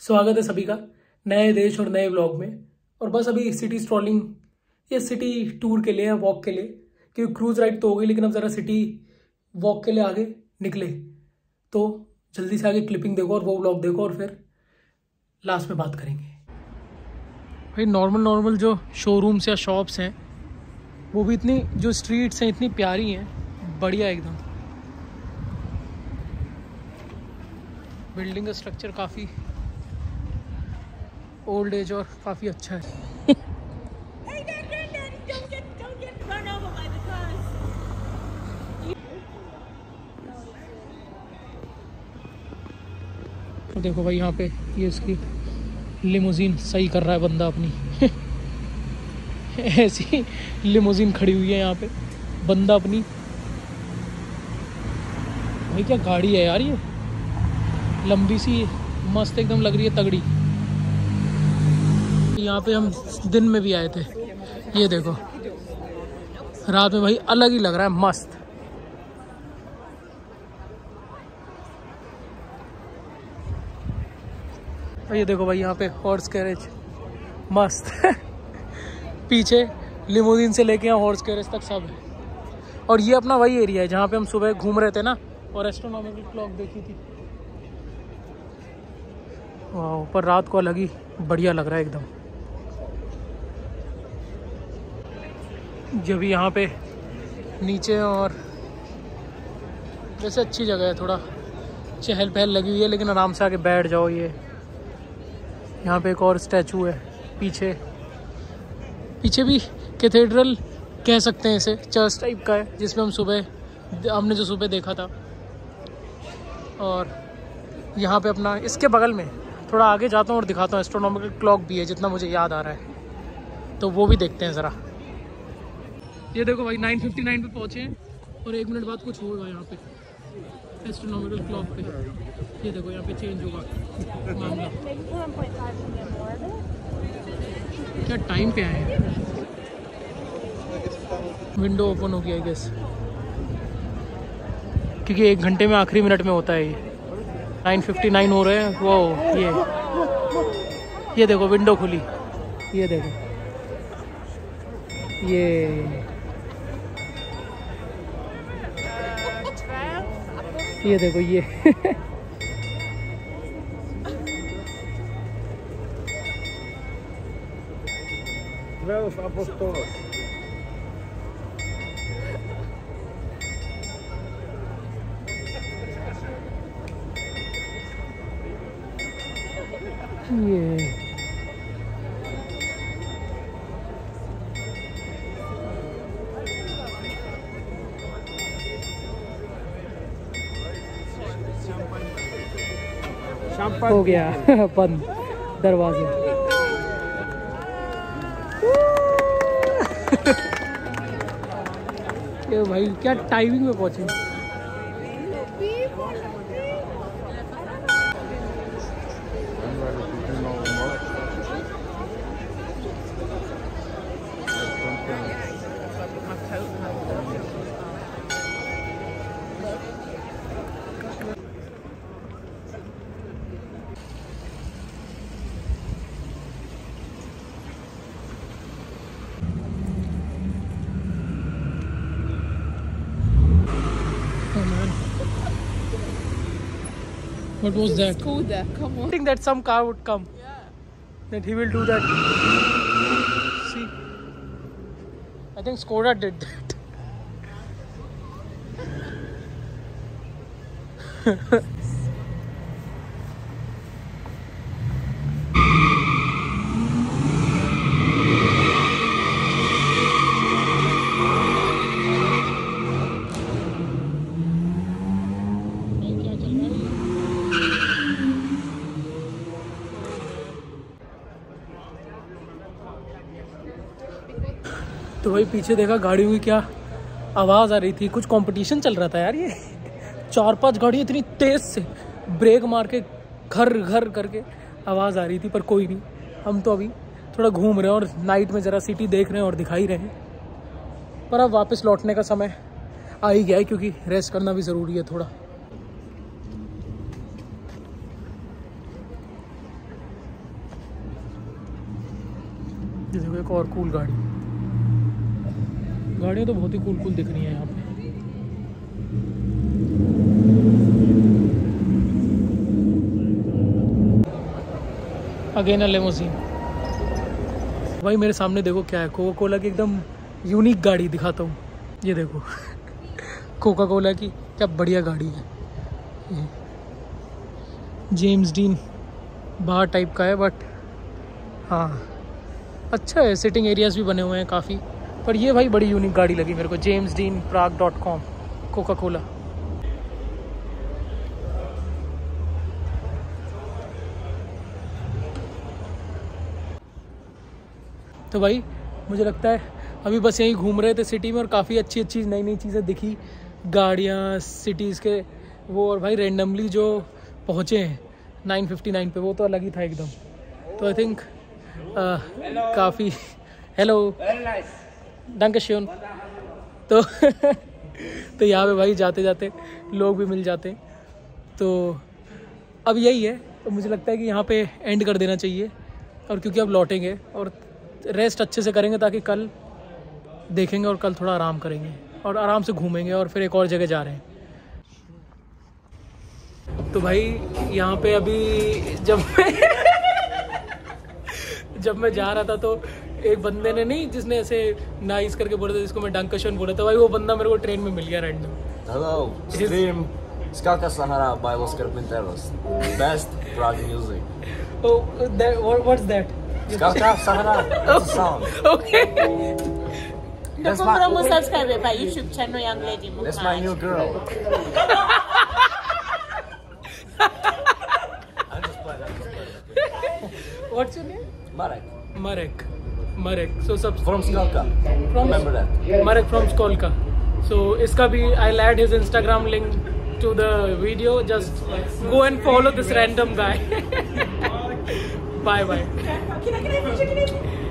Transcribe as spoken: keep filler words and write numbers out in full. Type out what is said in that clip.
स्वागत है सभी का नए देश और नए व्लॉग में। और बस अभी सिटी स्ट्रॉलिंग या सिटी टूर के लिए या वॉक के लिए, क्योंकि क्रूज राइड तो हो गई, लेकिन अब ज़रा सिटी वॉक के लिए आगे निकले। तो जल्दी से आगे क्लिपिंग देखो और वो व्लॉग देखो और फिर लास्ट में बात करेंगे। भाई नॉर्मल नॉर्मल जो शोरूम्स या शॉप्स हैं वो भी इतनी, जो स्ट्रीट्स हैं इतनी प्यारी हैं, बढ़िया एकदम। बिल्डिंग का स्ट्रक्चर काफ़ी ओल्ड एज और काफ़ी अच्छा है। तो देखो भाई यहाँ पे ये इसकी लिमोजीन सही कर रहा है बंदा अपनी। ऐसी लिमोजीन खड़ी हुई है यहाँ पे, बंदा अपनी। भाई क्या गाड़ी है यार, ये लंबी सी मस्त एकदम लग रही है, तगड़ी। यहाँ पे हम दिन में भी आए थे, ये देखो रात में भाई अलग ही लग रहा है, मस्त। ये देखो भाई यहाँ पे हॉर्स कैरेज मस्त। पीछे लिमोजीन से लेके यहाँ हॉर्स कैरेज तक सब है। और ये अपना वही एरिया है जहाँ पे हम सुबह घूम रहे थे ना और एस्ट्रोनॉमिकल क्लॉक देखी थी। वाह, पर रात को अलग ही बढ़िया लग रहा है एकदम। जब यहाँ पे नीचे और वैसे अच्छी जगह है, थोड़ा चहल पहल लगी हुई है, लेकिन आराम से आके बैठ जाओ। ये यहाँ पे एक और स्टैचू है पीछे, पीछे भी कैथेड्रल कह सकते हैं इसे, चर्च टाइप का है, जिसमें हम सुबह हमने जो सुबह देखा था। और यहाँ पे अपना इसके बगल में थोड़ा आगे जाता हूँ और दिखाता हूँ, एस्ट्रोनॉमिकल क्लॉक भी है जितना मुझे याद आ रहा है, तो वो भी देखते हैं ज़रा। ये देखो भाई नाइन फिफ्टी नाइन पे पहुँचे हैं और एक मिनट बाद कुछ होगा यहाँ पे एस्ट्रोनॉमिकल क्लॉक पे। ये देखो यहाँ पे चेंज होगा मामला। क्या टाइम पे आए हैं? विंडो ओपन हो गया आई गेस, क्योंकि एक घंटे में आखिरी मिनट में होता है ये। नाइन फिफ्टी नाइन हो रहे हैं। वो ये ये देखो विंडो खुली, ये देखो ये ये देखो ये। ये हो गया बंद दरवाजे। ये भाई क्या टाइमिंग में पहुंचे। What was that? Skoda, come on. I think that some car would come. Yeah. That he will do that. See, I think Skoda did that. तो भाई पीछे देखा गाड़ियों की क्या आवाज़ आ रही थी, कुछ कंपटीशन चल रहा था यार। ये चार पांच गाड़ी इतनी तेज़ से ब्रेक मार के घर घर करके आवाज़ आ रही थी, पर कोई नहीं। हम तो अभी थोड़ा घूम रहे हैं और नाइट में ज़रा सिटी देख रहे हैं और दिखाई रहे हैं। पर अब वापस लौटने का समय आ ही गया है, क्योंकि रेस्ट करना भी ज़रूरी है थोड़ा। ये देखो एक और कूल गाड़ी। गाड़ियाँ तो बहुत ही कूल कूल दिख रही हैं यहाँ पे। Again a limousine. भाई मेरे सामने देखो क्या है, कोका कोला की एकदम यूनिक गाड़ी दिखाता हूँ। ये देखो कोका कोला की क्या बढ़िया गाड़ी है ये। जेम्स डीन बार टाइप का है, बट हाँ अच्छा है। सिटिंग एरियाज भी बने हुए हैं काफ़ी। पर ये भाई बड़ी यूनिक गाड़ी लगी मेरे को, James Dean Prague dot com Coca Cola. तो भाई मुझे लगता है अभी बस यहीं घूम रहे थे सिटी में, और काफ़ी अच्छी अच्छी नई नई चीज़ें दिखी, गाड़ियाँ, सिटीज़ के वो। और भाई रेंडमली जो पहुँचे हैं नाइन फिफ्टी नाइन पे, वो तो अलग ही था एकदम। तो आई थिंक काफ़ी हेलो डंकश्योन। तो तो यहाँ पे भाई जाते जाते लोग भी मिल जाते हैं। तो अब यही है, तो मुझे लगता है कि यहाँ पे एंड कर देना चाहिए। और क्योंकि अब लौटेंगे और रेस्ट अच्छे से करेंगे, ताकि कल देखेंगे और कल थोड़ा आराम करेंगे और आराम से घूमेंगे और फिर एक और जगह जा रहे हैं। तो भाई यहाँ पे अभी जब मैं जब मैं जा रहा था तो एक बंदे ने, नहीं जिसने ऐसे नाइस करके बोला था, जिसको मैं डंकशन बोला था, भाई वो बंदा मेरे को ट्रेन में मिल गया random. Hello, stream Skalka Sahara by Los Carpinteros. Best Prague music. Oh, that, what, what's that? Skalka Sahara, that's a song. Okay. That's Don't my, promote subscribe my YouTube channel, young lady. that's my new girl. I'm just playing, I'm just playing. What's your name? Marek. Marek. Marek. So sub From Skalka. from Remember that. Marek from Skolka. So इसका भी I'll add his Instagram link to the video. Just go and follow this random guy. Bye bye.